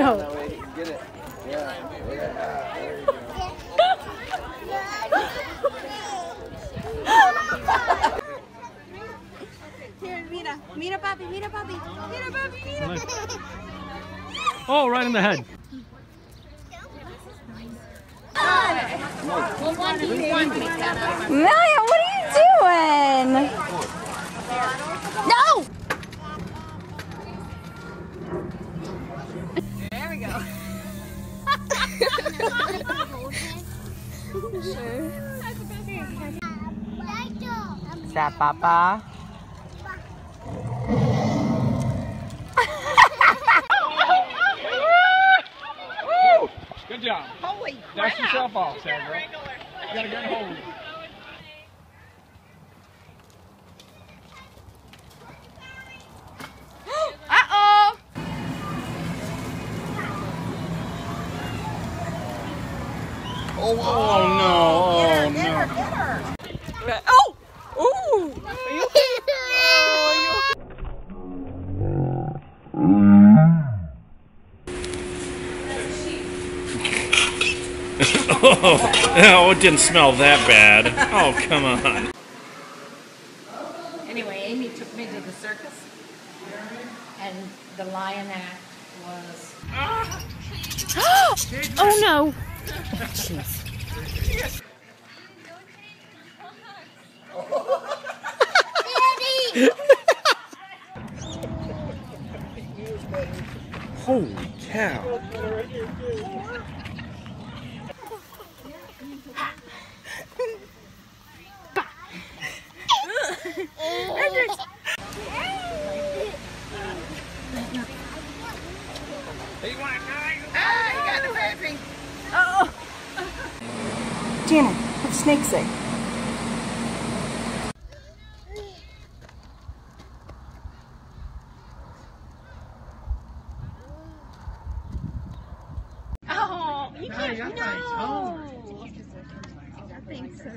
no. Get it. Yeah. There you go. Here, mira. Mira, papi. Mira, papi. Mira, papi. Mira. Oh, right in the head. Maya, what are you doing? No! There we go. Is that Papa? Good job. Holy Dust crap. yourself off, Sandra. You gotta get hold. Uh-oh. Oh no! Get her. Oh! Ooh! Are you okay? Oh, it didn't smell that bad. Oh, come on. Anyway, Amy took me to the circus, and the lion act was... Oh no! Holy cow. Janet, what the snake say? Oh, you can't. No. I think so.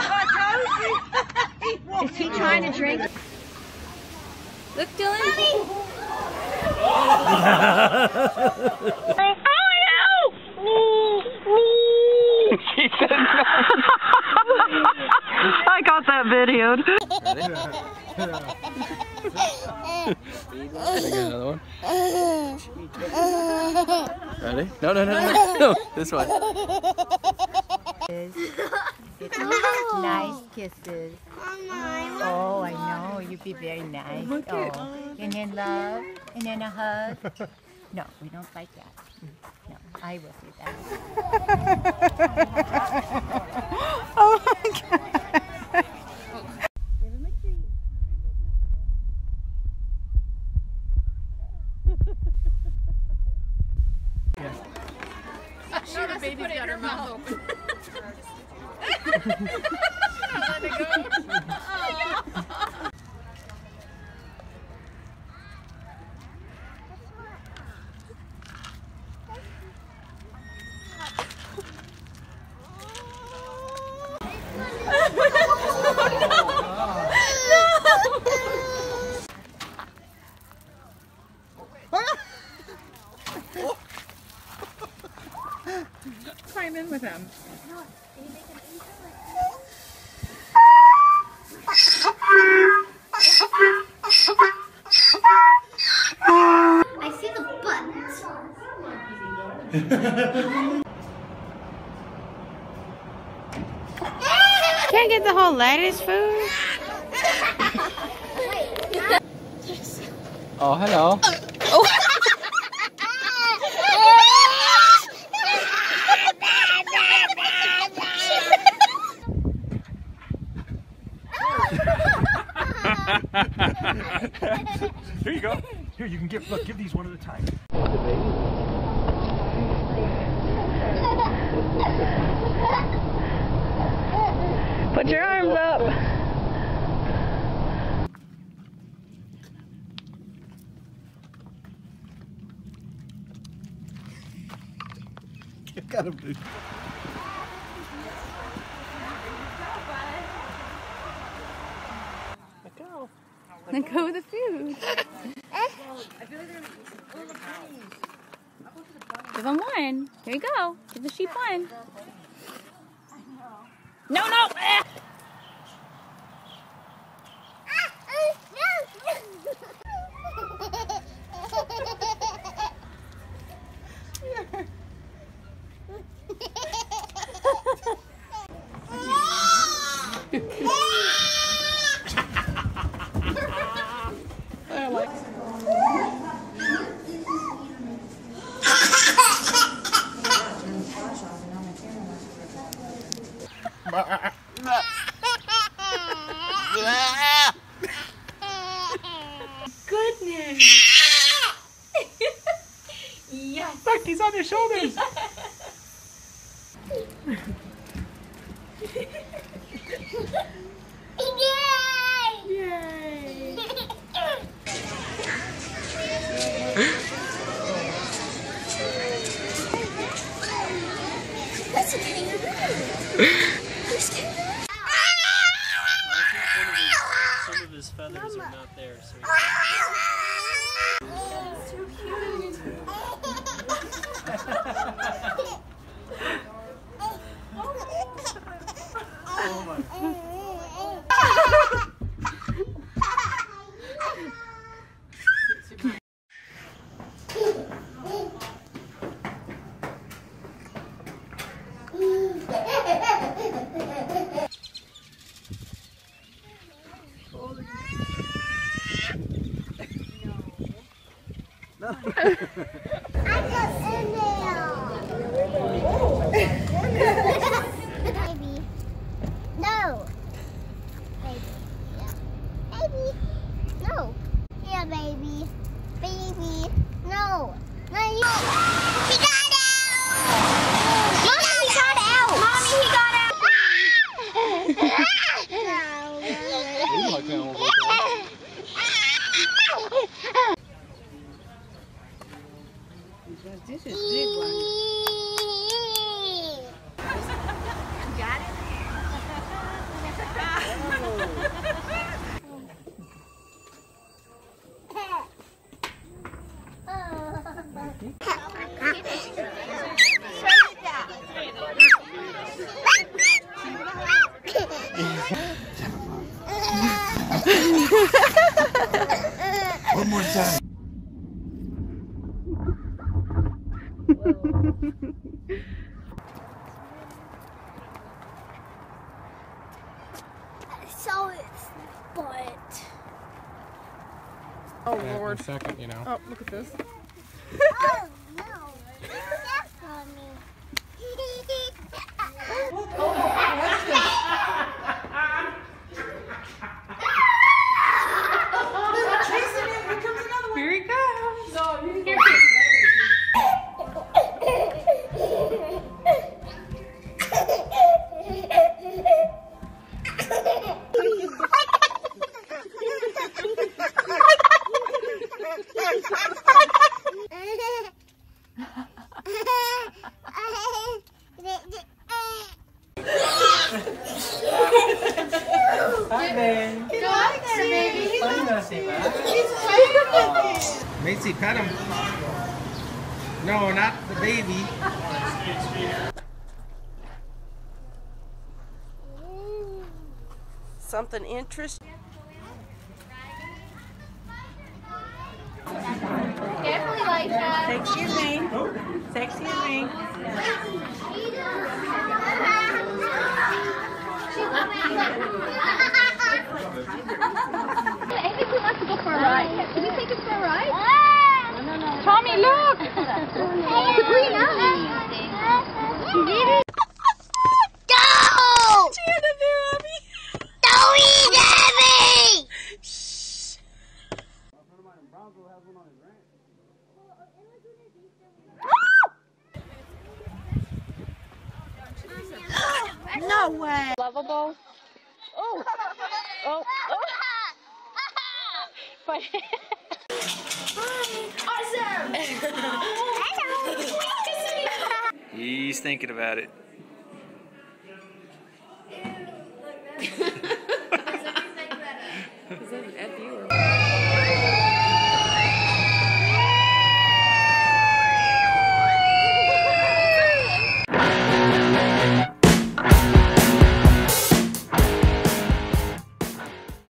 Is he trying to drink? Look, Dylan. She said no. I got that videoed. Another one. Ready? No. This one. Nice kisses. Oh, I know. You'd be very nice. Oh, and then love, and then a hug. No, we don't like that. No, I will do that. Oh my god. Give him a treat. Sure, the baby's got her mouth open. Let it go. Climb in with him. I see the buttons. Can't get the whole lettuce food. Oh, hello. Here you go. Here, you can give these one at a time. Put your arms up. You got him, dude. Then go with the food. I feel like they're full of pennies. I'll go to the Give him one. Here you go. Give the sheep one. No, no! Ah! Goodness. Yes. Look, he's on your shoulders. Yay. That's a kangaroo. There's kangaroo. Some of his feathers are not there, so That's so cute. Baby. No. Baby. Yeah. Baby. No. Yeah, baby. Baby. No. No, you. He got out! Mommy, he got out! Mommy, he got out! This is big one. Got it? One more time. So it's butt. Oh, Yeah, Lord. in a second, you know. Oh, look at this. Oh no. That's on me. Here he comes. Here. Hi, Ben. Go out there, baby. What are you gonna say, man? He's playing with Macy, pet him. No, not the baby. Something interesting. Carefully, Liza. Excuse me. Excuse me. I think we want to go for a ride. Can we take us for a ride? Tommy, look! Sabrina! Go! Don't eat Abby! No way. Lovable. Oh. Oh. Oh. But He's thinking about it. Is that at you or